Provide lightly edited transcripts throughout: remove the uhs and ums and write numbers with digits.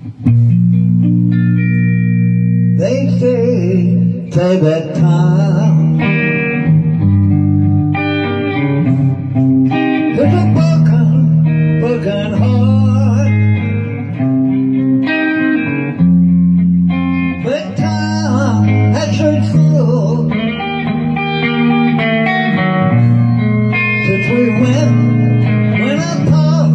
They say that time is a broken heart, but time has stood still since we went apart.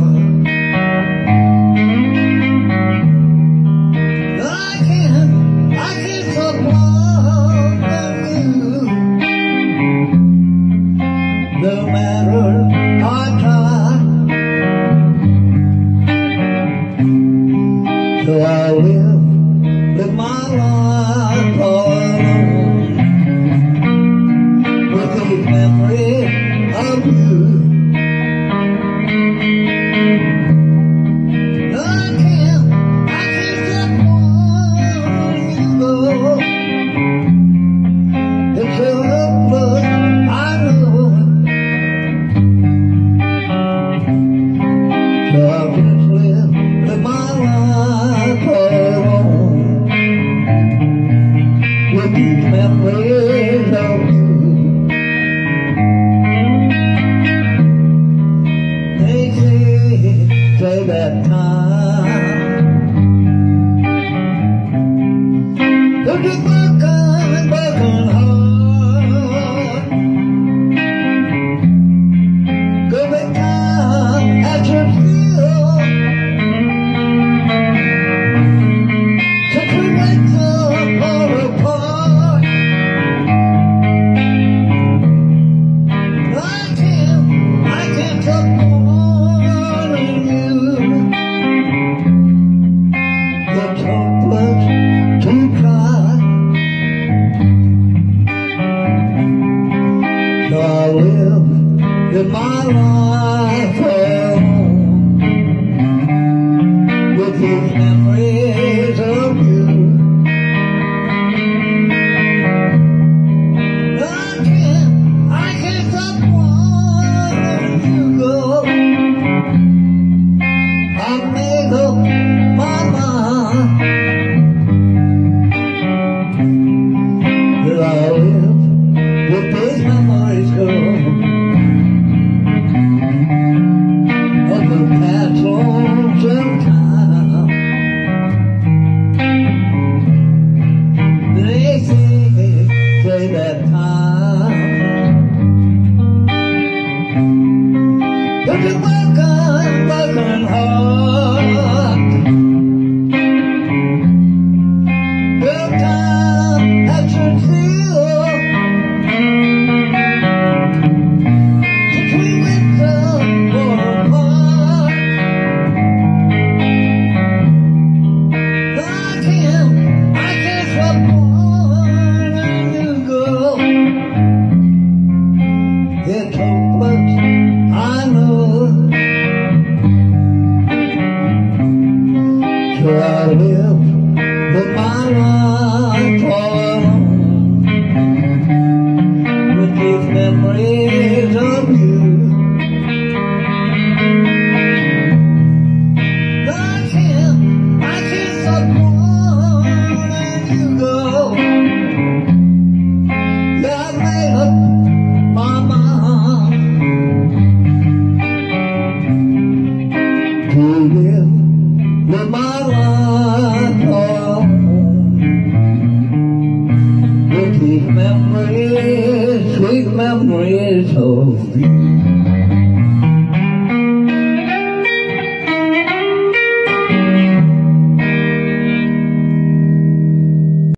I can't stop loving you, no matter I try. So I live with my life alone, with the memory of you. These memories of you, they say that time there's a broken heart, good time at your feel, since we went so far apart. So I live with my life alone, with these memories of you. I can't stop wanting you go. I've made up my mind that I live with these memories go of the past lonesome time. They say that time there's a broken heart, good time that should feel, since we went so far apart. I can't stop wanting you go. It's hopeless, I know. So I live with my life alone, with these memories of you. I can't stop wanting you go. Yeah, I made up my mind to live with my life alone, with these memories, sweet memories of you.